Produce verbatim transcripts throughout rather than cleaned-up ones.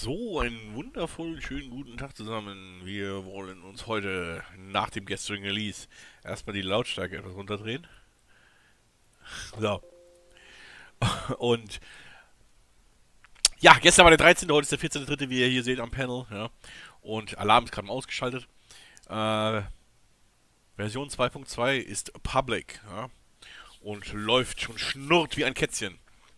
So, einen wundervollen, schönen guten Tag zusammen. Wir wollen uns heute nach dem gestrigen Release erstmal die Lautstärke etwas runterdrehen. So, und ja, gestern war der dreizehnte, heute ist der vierzehnte dritte, wie ihr hier seht am Panel. Ja. Und Alarm ist gerade mal ausgeschaltet. Äh, Version zwei Punkt zwei ist Public, ja, und läuft schon schnurrt wie ein Kätzchen.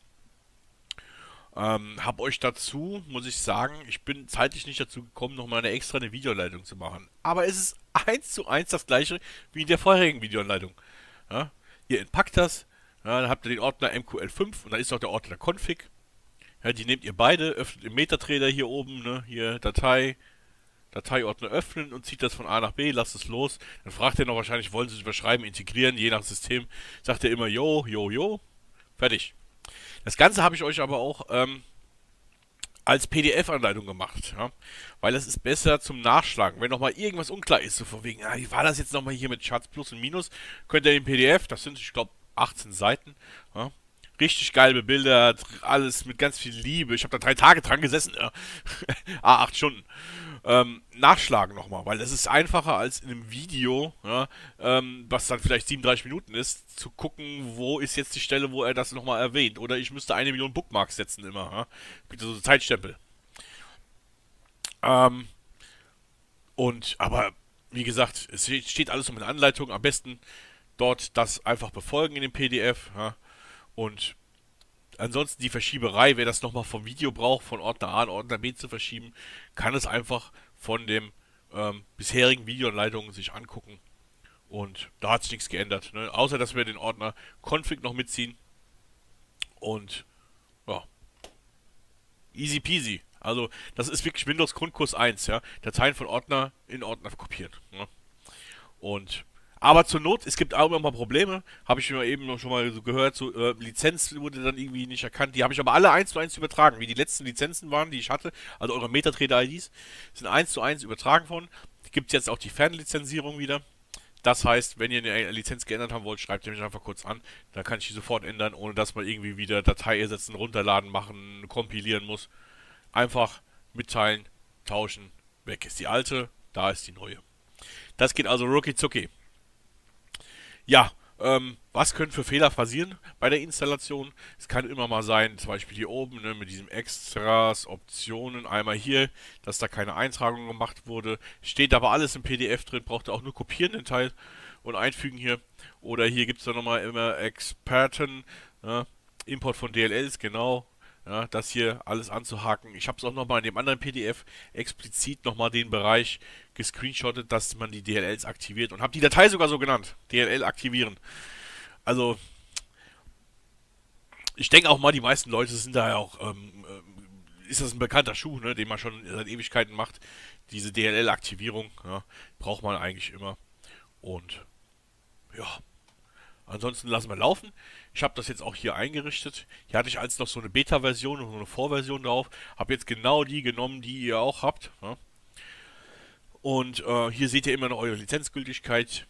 Ähm, hab euch dazu, muss ich sagen, ich bin zeitlich nicht dazu gekommen, nochmal eine extra eine Videoanleitung zu machen. Aber es ist eins zu eins das gleiche wie in der vorherigen Videoanleitung. Ja? Ihr entpackt das, ja, dann habt ihr den Ordner M Q L fünf und dann ist auch der Ordner Config. Ja, die nehmt ihr beide, öffnet im Metatrader hier oben, ne, hier Datei, Dateiordner öffnen und zieht das von A nach B, lasst es los. Dann fragt er noch wahrscheinlich, wollen Sie es überschreiben, integrieren, je nach System. Sagt er immer, jo, jo, jo, fertig. Das Ganze habe ich euch aber auch ähm, als P D F-Anleitung gemacht, ja? Weil es ist besser zum Nachschlagen. Wenn nochmal irgendwas unklar ist, so von wegen, ah, wie war das jetzt nochmal hier mit Charts Plus und Minus, könnt ihr den P D F, das sind, ich glaube, achtzehn Seiten, ja? Richtig geil bebildert, alles mit ganz viel Liebe. Ich habe da drei Tage dran gesessen, ja? ah, acht Stunden. Ähm, nachschlagen nochmal, weil es ist einfacher als in einem Video, ja, ähm, was dann vielleicht siebenunddreißig Minuten ist, zu gucken, wo ist jetzt die Stelle, wo er das nochmal erwähnt. Oder ich müsste eine Million Bookmarks setzen immer, ja. Bitte so Zeitstempel. Ähm, und, aber, wie gesagt, es steht alles um eine Anleitung. Am besten dort das einfach befolgen in dem P D F, ja. Und ansonsten die Verschieberei, wer das nochmal vom Video braucht, von Ordner A in Ordner B zu verschieben, kann es einfach von dem ähm, bisherigen Videoanleitungen sich angucken. Und da hat sich nichts geändert. Ne? Außer, dass wir den Ordner Config noch mitziehen. Und ja, easy peasy. Also, das ist wirklich Windows Grundkurs eins, ja. Dateien von Ordner in Ordner kopieren. Ne? Und aber zur Not, es gibt auch immer mal Probleme, habe ich mir eben schon mal so gehört, so äh, Lizenz wurde dann irgendwie nicht erkannt, die habe ich aber alle eins zu eins übertragen, wie die letzten Lizenzen waren, die ich hatte, also eure Metatrader-I Ds, sind eins zu eins übertragen worden. Gibt jetzt auch die Fernlizenzierung wieder. Das heißt, wenn ihr eine Lizenz geändert haben wollt, schreibt ihr mich einfach kurz an, dann kann ich die sofort ändern, ohne dass man irgendwie wieder Datei ersetzen, runterladen, machen, kompilieren muss. Einfach mitteilen, tauschen, weg ist die alte, da ist die neue. Das geht also rucki zucki. Ja, ähm, was können für Fehler passieren bei der Installation? Es kann immer mal sein, zum Beispiel hier oben, ne, mit diesem Extras, Optionen, einmal hier, dass da keine Eintragung gemacht wurde. Steht aber alles im P D F drin, braucht ihr auch nur kopieren den Teil und einfügen hier. Oder hier gibt es dann nochmal immer Experten, ja, Import von D L Ls, genau. Ja, das hier alles anzuhaken. Ich habe es auch nochmal in dem anderen P D F explizit nochmal den Bereich gescreenshottet, dass man die D L Ls aktiviert und habe die Datei sogar so genannt. D L L aktivieren. Also, ich denke auch mal, die meisten Leute sind da ja auch, ähm, äh, ist das ein bekannter Schuh, ne, den man schon seit Ewigkeiten macht. Diese D L L-Aktivierung, ja, braucht man eigentlich immer. Und ja, ansonsten lassen wir laufen. Ich habe das jetzt auch hier eingerichtet. Hier hatte ich als noch so eine Beta-Version und so eine Vorversion drauf. Habe jetzt genau die genommen, die ihr auch habt. Ja. Und äh, hier seht ihr immer noch eure Lizenzgültigkeit.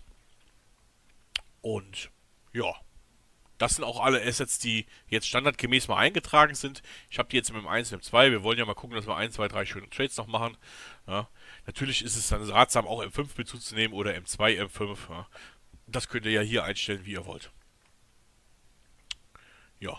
Und ja, das sind auch alle Assets, die jetzt standardgemäß mal eingetragen sind. Ich habe die jetzt im M eins und M zwei. Wir wollen ja mal gucken, dass wir eins, zwei, drei schöne Trades noch machen. Ja. Natürlich ist es dann ratsam, auch M fünf Bezug zu nehmen oder M zwei, M fünf. Ja. Das könnt ihr ja hier einstellen, wie ihr wollt. Ja.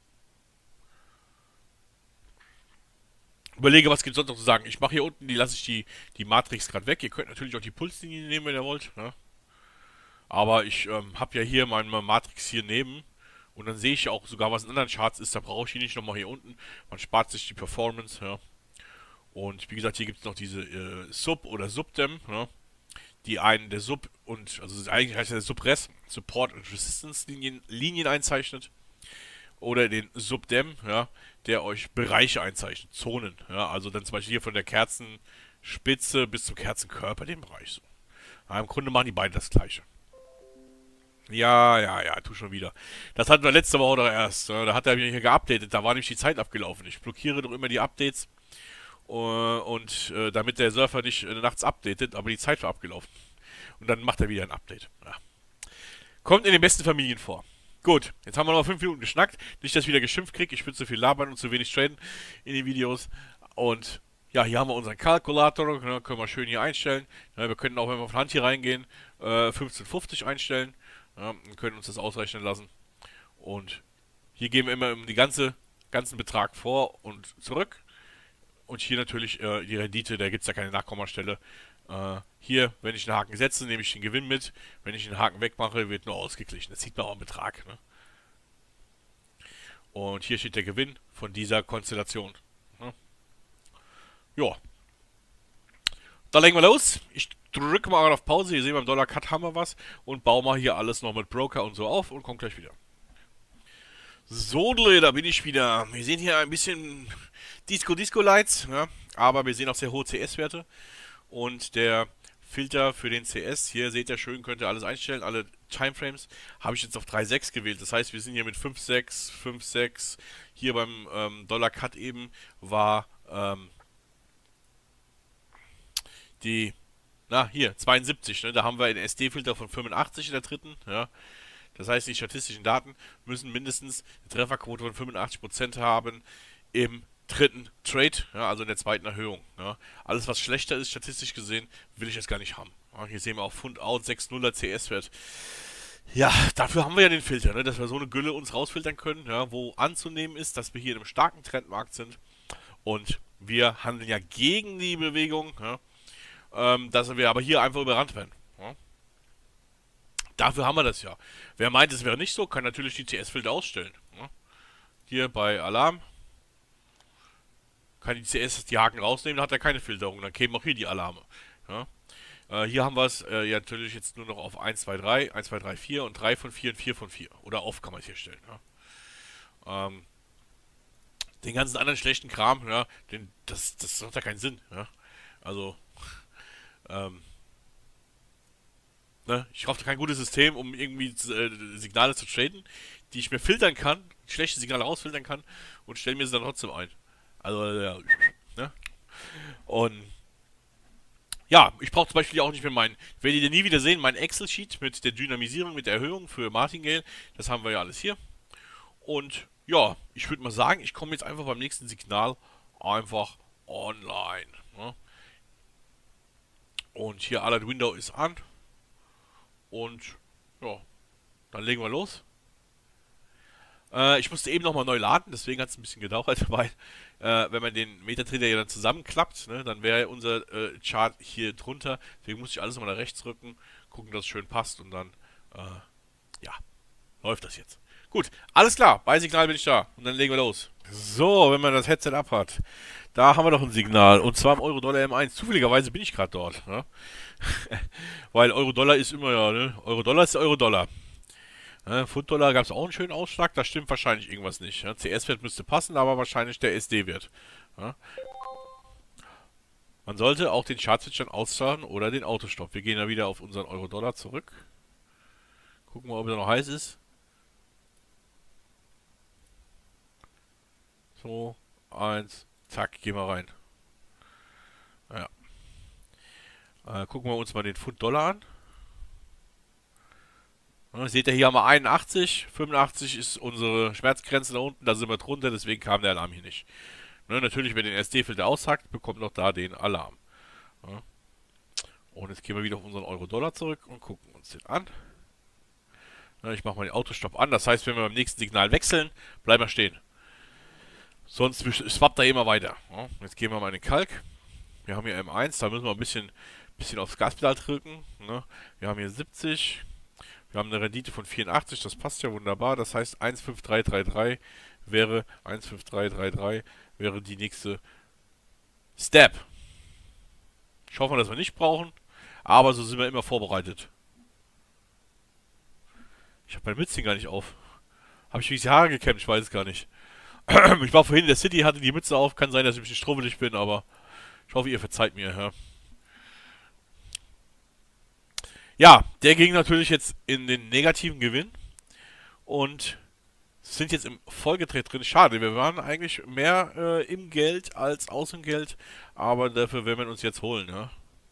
Überlege, was gibt es sonst noch zu sagen. Ich mache hier unten, die lasse ich die, die Matrix gerade weg. Ihr könnt natürlich auch die Pulslinie nehmen, wenn ihr wollt. Ne? Aber ich ähm, habe ja hier meine Matrix hier neben. Und dann sehe ich ja auch sogar, was in anderen Charts ist. Da brauche ich die nicht nochmal hier unten. Man spart sich die Performance. Ja. Und wie gesagt, hier gibt es noch diese äh, Sub- oder Subdem. Ja. Die einen der Sub- und, also eigentlich heißt der Subres, Support- und Resistance-Linien Linien einzeichnet. Oder den Subdem, ja, der euch Bereiche einzeichnet, Zonen. Ja, also dann zum Beispiel hier von der Kerzenspitze bis zum Kerzenkörper, den Bereich so. Ja, im Grunde machen die beiden das gleiche. Ja, ja, ja, tu schon wieder. Das hatten wir letzte Woche doch erst. Ja, da hat er mich hier geupdatet, da war nämlich die Zeit abgelaufen. Ich blockiere doch immer die Updates. Uh, und äh, damit der Surfer nicht äh, nachts updatet, aber die Zeit war abgelaufen. Und dann macht er wieder ein Update. Ja. Kommt in den besten Familien vor. Gut, jetzt haben wir noch fünf Minuten geschnackt. Nicht, dass ich wieder geschimpft kriege. Ich bin zu viel labern und zu wenig traden in den Videos. Und ja, hier haben wir unseren Kalkulator, ne, können wir schön hier einstellen. Ja, wir können auch, wenn wir von Hand hier reingehen, äh, fünfzehn fünfzig einstellen. Ja, und können uns das ausrechnen lassen. Und hier geben wir immer die ganze, ganzen Betrag vor und zurück. Und hier natürlich äh, die Rendite, da gibt es ja keine Nachkommastelle. Äh, hier, wenn ich einen Haken setze, nehme ich den Gewinn mit. Wenn ich den Haken wegmache, wird nur ausgeglichen. Das sieht man auch im Betrag. Ne? Und hier steht der Gewinn von dieser Konstellation. Ne? Ja, dann legen wir los. Ich drücke mal auf Pause. Hier sehen wir im Dollar Cut haben wir was. Und baue mal hier alles noch mit Broker und so auf und komme gleich wieder. So, da bin ich wieder. Wir sehen hier ein bisschen Disco-Disco-Lights, ja, aber wir sehen auch sehr hohe C S-Werte. Und der Filter für den C S, hier seht ihr schön, könnt ihr alles einstellen, alle Timeframes, habe ich jetzt auf drei Komma sechs gewählt. Das heißt, wir sind hier mit fünf Komma sechs, fünf Komma sechs. Hier beim ähm, Dollar Cut eben war ähm, die, na hier, zweiundsiebzig, ne? Da haben wir einen S D-Filter von fünfundachtzig in der dritten, ja. Das heißt, die statistischen Daten müssen mindestens eine Trefferquote von fünfundachtzig Prozent haben im dritten Trade, ja, also in der zweiten Erhöhung. Ja. Alles, was schlechter ist, statistisch gesehen, will ich jetzt gar nicht haben. Ja, hier sehen wir auch Fund Out, sechs Komma nuller C S-Wert. Ja, dafür haben wir ja den Filter, ne, dass wir so eine Gülle uns rausfiltern können, ja, wo anzunehmen ist, dass wir hier in einem starken Trendmarkt sind und wir handeln ja gegen die Bewegung, ja, ähm, dass wir aber hier einfach überrannt werden. Ja. Dafür haben wir das ja. Wer meint, es wäre nicht so, kann natürlich die C S-Filter ausstellen. Ja. Hier bei Alarm kann die C S die Haken rausnehmen, dann hat er keine Filterung. Dann kämen auch hier die Alarme. Ja. Äh, hier haben wir es äh, ja natürlich jetzt nur noch auf eins, zwei, drei, eins, zwei, drei, vier und drei von vier und vier von vier. Oder auf kann man es hier stellen. Ja. Ähm, den ganzen anderen schlechten Kram, ja, den, das, das hat ja keinen Sinn. Ja. Also, ähm, ne, ich brauche kein gutes System, um irgendwie äh, Signale zu traden, die ich mir filtern kann, schlechte Signale rausfiltern kann und stelle mir sie dann trotzdem ein. Also, ja, ne? Und ja, ich brauche zum Beispiel auch nicht mehr meinen, werdet ihr nie wieder sehen, mein Excel-Sheet mit der Dynamisierung, mit der Erhöhung für Martingale. Das haben wir ja alles hier. Und ja, ich würde mal sagen, ich komme jetzt einfach beim nächsten Signal einfach online. Ne? Und hier Alert Window ist an. Und ja, dann legen wir los. Äh, ich musste eben nochmal neu laden, deswegen hat es ein bisschen gedauert, weil äh, wenn man den Metatrader ja dann zusammenklappt, ne, dann wäre unser äh, Chart hier drunter. Deswegen musste ich alles nochmal nach rechts rücken, gucken, dass es schön passt und dann, äh, ja, läuft das jetzt. Gut, alles klar, bei Signal bin ich da und dann legen wir los. So, wenn man das Headset abhat, da haben wir doch ein Signal und zwar im Euro-Dollar M eins. Zufälligerweise bin ich gerade dort, ne? Weil Euro-Dollar ist immer ja, ne? Euro-Dollar ist Euro-Dollar. Ja, Pfund-Dollar gab es auch einen schönen Ausschlag, da stimmt wahrscheinlich irgendwas nicht. Ja, C S-Wert müsste passen, aber wahrscheinlich der S D-Wert. Ja. Man sollte auch den Chart-Switch dann auszahlen oder den Autostopp. Wir gehen da wieder auf unseren Euro-Dollar zurück. Gucken wir, ob er noch heiß ist. So, eins, zack, gehen wir rein. Ja. Äh, gucken wir uns mal den Pfund-Dollar an. Ja, seht ihr, hier haben wir einundachtzig, fünfundachtzig ist unsere Schmerzgrenze da unten, da sind wir drunter, deswegen kam der Alarm hier nicht. Ne, natürlich, wenn den S D-Filter aushackt, bekommt noch da den Alarm. Ja. Und jetzt gehen wir wieder auf unseren Euro-Dollar zurück und gucken uns den an. Ja, ich mache mal den Autostopp an, das heißt, wenn wir beim nächsten Signal wechseln, bleiben wir stehen. Sonst swappt er immer weiter. Ja. Jetzt gehen wir mal in den Kalk. Wir haben hier M eins, da müssen wir ein bisschen, bisschen aufs Gaspedal drücken. Ne. Wir haben hier siebzig. Wir haben eine Rendite von vierundachtzig, das passt ja wunderbar. Das heißt eins fünf drei drei drei wäre eins fünf drei drei drei wäre die nächste Step. Ich hoffe, dass wir nicht brauchen, aber so sind wir immer vorbereitet. Ich habe mein Mützchen gar nicht auf. Habe ich wie die Haare gekämmt? Ich weiß es gar nicht. Ich war vorhin in der City, hatte die Mütze auf. Kann sein, dass ich ein bisschen strubbelig bin, aber ich hoffe, ihr verzeiht mir. Ja. Ja, der ging natürlich jetzt in den negativen Gewinn und sind jetzt im Folgetrade drin. Schade, wir waren eigentlich mehr äh, im Geld als aus dem Geld, aber dafür werden wir uns jetzt holen. Ja?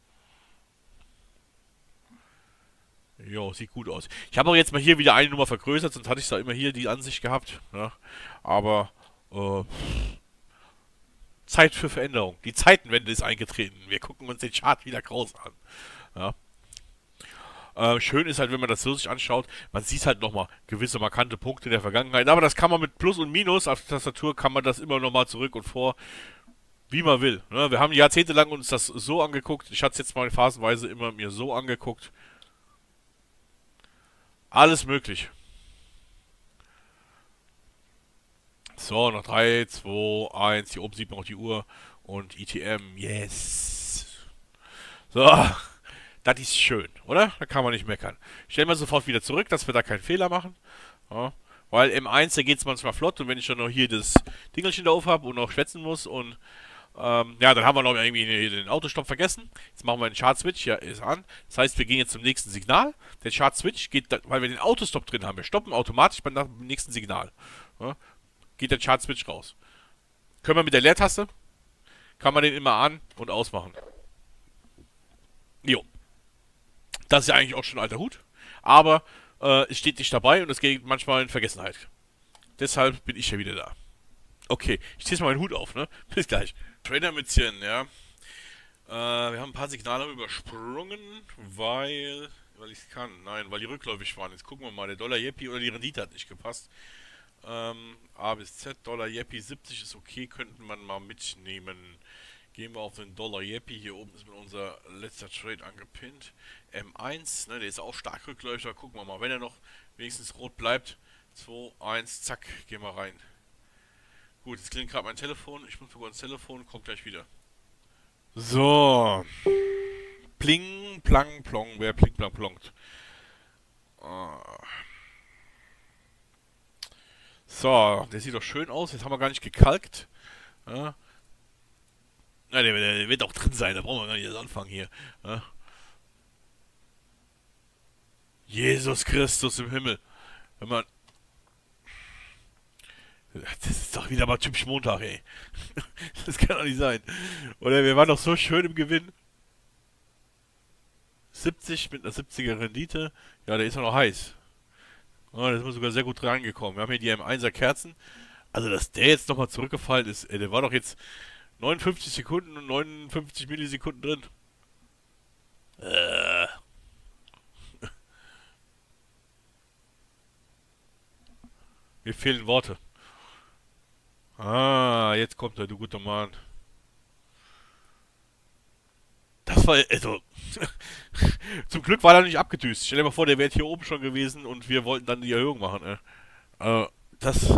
Jo, sieht gut aus. Ich habe auch jetzt mal hier wieder eine Nummer vergrößert, sonst hatte ich da immer hier die Ansicht gehabt. Ja? Aber äh, Zeit für Veränderung. Die Zeitenwende ist eingetreten. Wir gucken uns den Chart wieder groß an. Ja. Äh, schön ist halt, wenn man das so sich anschaut, man sieht halt nochmal gewisse markante Punkte der Vergangenheit. Aber das kann man mit Plus und Minus auf der Tastatur, kann man das immer nochmal zurück und vor, wie man will. Ne? Wir haben jahrzehntelang uns das so angeguckt. Ich hatte es jetzt mal phasenweise immer mir so angeguckt. Alles möglich. So, noch drei, zwei, eins. Hier oben sieht man auch die Uhr. Und E T M. Yes. So. Das ist schön, oder? Da kann man nicht meckern. Stellen wir sofort wieder zurück, dass wir da keinen Fehler machen. Ja, weil M eins, da geht es manchmal flott. Und wenn ich dann noch hier das Dingelchen da auf habe und noch schwätzen muss und ähm, ja, dann haben wir noch irgendwie den Autostopp vergessen. Jetzt machen wir den Chart-Switch, ja, ist an. Das heißt, wir gehen jetzt zum nächsten Signal. Der Chart-Switch geht, da, weil wir den Autostop drin haben. Wir stoppen automatisch beim nächsten Signal. Ja, geht der Chart-Switch raus. Können wir mit der Leertaste, kann man den immer an- und ausmachen. Jo. Das ist ja eigentlich auch schon ein alter Hut. Aber äh, es steht nicht dabei und es geht manchmal in Vergessenheit. Deshalb bin ich ja wieder da. Okay, ich ziehe jetzt mal meinen Hut auf, ne? Bis gleich. Trader-Mützchen, ja. Äh, wir haben ein paar Signale übersprungen, weil... Weil ich es kann. Nein, weil die rückläufig waren. Jetzt gucken wir mal. Der Dollar-Yeppi oder die Rendite hat nicht gepasst. Ähm, A bis Z, Dollar-Yeppi siebzig ist okay, könnten man mal mitnehmen. Gehen wir auf den Dollar-Yeppi. Hier oben ist mit unser letzter Trade angepinnt. M eins, ne, der ist auch stark rückläufig. Gucken wir mal. Wenn er noch wenigstens rot bleibt. zwei, eins, zack, gehen wir rein. Gut, jetzt klingt gerade mein Telefon. Ich muss sogar ins Telefon, kommt gleich wieder. So. Pling, plang, plong. Wer pling, plang, plongt. Ah. So, der sieht doch schön aus. Jetzt haben wir gar nicht gekalkt. Ja. Na, der, der wird auch drin sein. Da brauchen wir gar nicht erst anfangen hier. Ja. Jesus Christus im Himmel. Wenn man... Das ist doch wieder mal typisch Montag, ey. Das kann doch nicht sein. Oder wir waren doch so schön im Gewinn. siebzig mit einer siebziger Rendite. Ja, der ist ja noch heiß. Oh, da sind wir sogar sehr gut reingekommen. Wir haben hier die M einser Kerzen. Also, dass der jetzt nochmal zurückgefallen ist, ey, der war doch jetzt neunundfünfzig Sekunden und neunundfünfzig Millisekunden drin. Äh. Mir fehlen Worte. Ah, jetzt kommt er, du guter Mann. Das war, also, zum Glück war er nicht abgedüst. Stell dir mal vor, der wäre hier oben schon gewesen und wir wollten dann die Erhöhung machen, ey. Äh, das...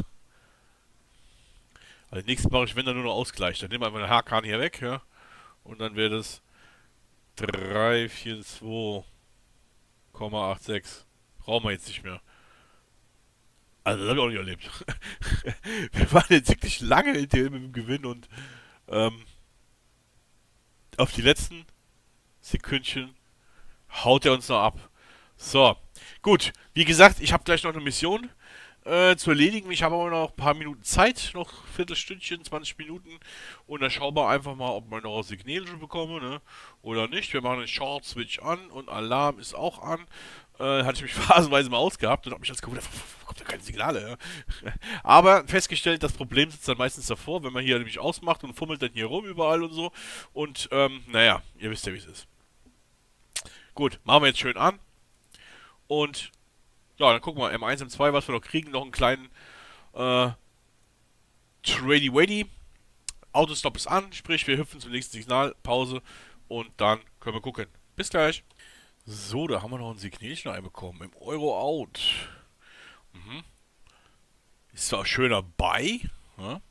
Also nächstes mache ich, wenn dann nur noch Ausgleich. Dann nehmen wir einfach den Haarkran hier weg, ja. Und dann wäre das drei vier zwei Komma sechsundachtzig. Brauchen wir jetzt nicht mehr. Also, das habe ich auch nicht erlebt. Wir waren jetzt wirklich lange mit dem Gewinn und ähm, auf die letzten Sekündchen haut er uns noch ab. So, gut. Wie gesagt, ich habe gleich noch eine Mission äh, zu erledigen. Ich habe aber noch ein paar Minuten Zeit, noch ein Viertelstündchen, zwanzig Minuten. Und dann schauen wir einfach mal, ob wir noch ein Signal bekommen, ne? Oder nicht. Wir machen den Short Switch an und Alarm ist auch an. Äh, hatte ich mich phasenweise mal ausgehabt und habe mich als gewundert, kommt da keine Signale, ja? Aber festgestellt, das Problem sitzt dann meistens davor, wenn man hier nämlich ausmacht und fummelt dann hier rum überall und so. Und, ähm, naja, ihr wisst ja, wie es ist. Gut, machen wir jetzt schön an. Und, ja, dann gucken wir M eins, M zwei, was wir noch kriegen. Noch einen kleinen, äh, Trady-Wady. Autostop ist an, sprich, wir hüpfen zum nächsten Signal, Pause und dann können wir gucken. Bis gleich. So, da haben wir noch ein Signalchen einbekommen. Im Euro-Out. Mhm. Ist zwar ein schöner Buy, ja,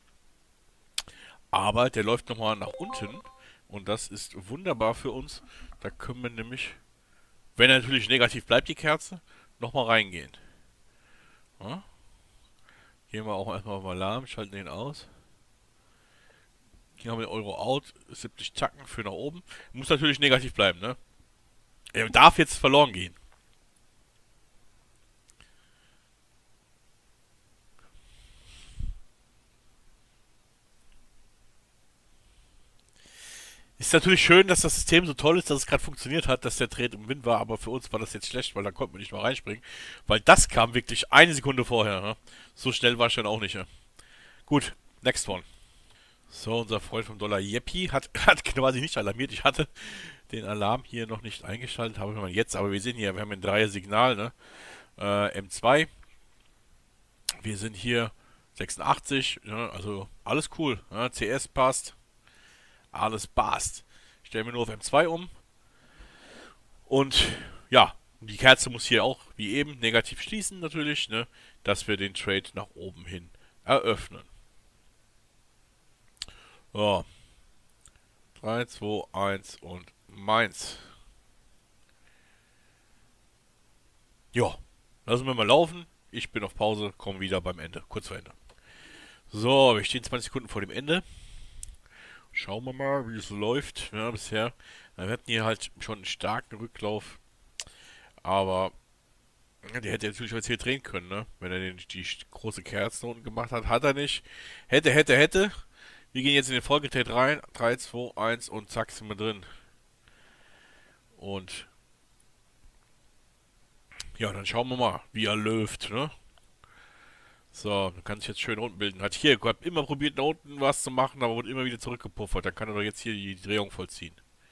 aber der läuft nochmal nach unten. Und das ist wunderbar für uns. Da können wir nämlich, wenn er natürlich negativ bleibt, die Kerze, nochmal reingehen. Ja. Gehen wir auch erstmal auf Alarm, schalten den aus. Hier haben wir den Euro-Out, siebzig Tacken für nach oben. Muss natürlich negativ bleiben, ne? Er darf jetzt verloren gehen. Ist natürlich schön, dass das System so toll ist, dass es gerade funktioniert hat, dass der Trade im Wind war, aber für uns war das jetzt schlecht, weil da konnten wir nicht mal reinspringen. Weil das kam wirklich eine Sekunde vorher. Ne? So schnell war es dann auch nicht. Ne? Gut, next one. So, unser Freund vom Dollar Yeppi hat, hat quasi nicht alarmiert. Ich hatte den Alarm hier noch nicht eingeschaltet, habe ich mal jetzt, aber wir sehen hier, wir haben ein Dreier-Signal, ne? Äh, M zwei. Wir sind hier sechsundachtzig, ne? Also alles cool. Ne? C S passt. Alles passt. Stellen wir nur auf M zwei um. Und ja, die Kerze muss hier auch, wie eben, negativ schließen natürlich, ne? Dass wir den Trade nach oben hin eröffnen. So. drei, zwei, eins und meins. Ja, lassen wir mal laufen. Ich bin auf Pause, komme wieder beim Ende, kurz vor Ende. So, wir stehen zwanzig Sekunden vor dem Ende. Schauen wir mal, wie es läuft. Ja, bisher. Wir hatten hier halt schon einen starken Rücklauf. Aber ja, der hätte natürlich jetzt hier drehen können, ne? Wenn er den, die große Kerze unten gemacht hat. Hat er nicht. Hätte, hätte, hätte. Wir gehen jetzt in den Folgetrade rein. drei, zwei, eins und zack sind wir drin. Und ja, dann schauen wir mal, wie er läuft, ne? So, dann kann sich jetzt schön unten bilden. Hat hier, hat immer probiert, da unten was zu machen, aber wurde immer wieder zurückgepuffert. Dann kann er doch jetzt hier die Drehung vollziehen.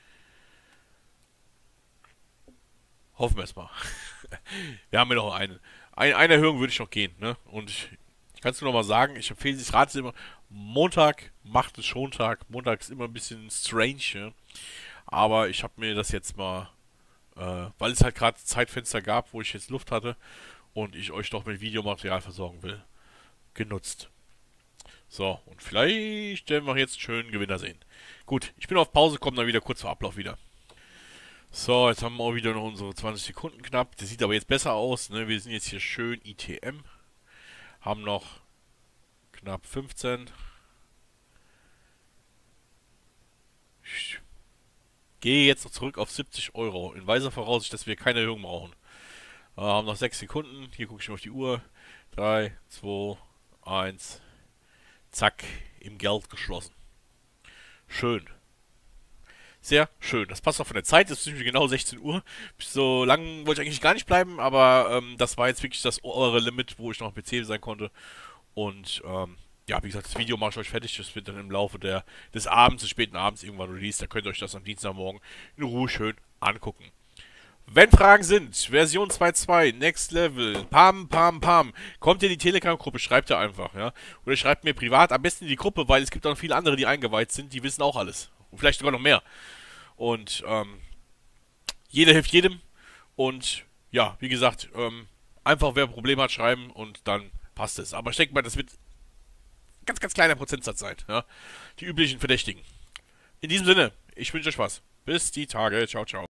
Hoffen wir es mal. Wir haben ja noch eine. Ein, eine Erhöhung würde ich noch gehen, ne? Und ich, ich kann es nur noch mal sagen, ich empfehle, ich rate es immer, Montag macht es Schontag. Montag ist immer ein bisschen strange, ne? Aber ich habe mir das jetzt mal, äh, weil es halt gerade Zeitfenster gab, wo ich jetzt Luft hatte und ich euch doch mit Videomaterial versorgen will, genutzt. So, und vielleicht werden wir jetzt einen schönen Gewinner sehen. Gut, ich bin auf Pause, komme dann wieder kurz vor Ablauf wieder. So, jetzt haben wir auch wieder noch unsere zwanzig Sekunden knapp. Das sieht aber jetzt besser aus, ne? Wir sind jetzt hier schön I T M. Haben noch knapp fünfzehn. Ich gehe jetzt noch zurück auf siebzig Euro. In weiser Voraussicht, dass wir keine Erhöhung brauchen. Äh, haben noch sechs Sekunden. Hier gucke ich mal auf die Uhr. drei, zwei, eins. Zack, im Geld geschlossen. Schön. Sehr schön. Das passt auch von der Zeit. Es ist nämlich genau sechzehn Uhr. So lang wollte ich eigentlich gar nicht bleiben, aber ähm, das war jetzt wirklich das obere Limit, wo ich noch am P C sein konnte. Und ähm, ja, wie gesagt, das Video mache ich euch fertig. Das wird dann im Laufe der, des Abends, des späten Abends irgendwann released. Da könnt ihr euch das am Dienstagmorgen in Ruhe schön angucken. Wenn Fragen sind, Version zwei Punkt zwei, Next Level, pam, pam, pam, kommt in die Telegram-Gruppe, schreibt ihr einfach, ja. Oder schreibt mir privat, am besten in die Gruppe, weil es gibt auch noch viele andere, die eingeweiht sind, die wissen auch alles. Und vielleicht sogar noch mehr. Und ähm, jeder hilft jedem. Und ja, wie gesagt, ähm, einfach wer ein Problem hat, schreiben und dann passt es. Aber ich denke mal, das wird ein ganz, ganz kleiner Prozentsatz sein. Ja? Die üblichen Verdächtigen. In diesem Sinne, ich wünsche euch was. Bis die Tage. Ciao, ciao.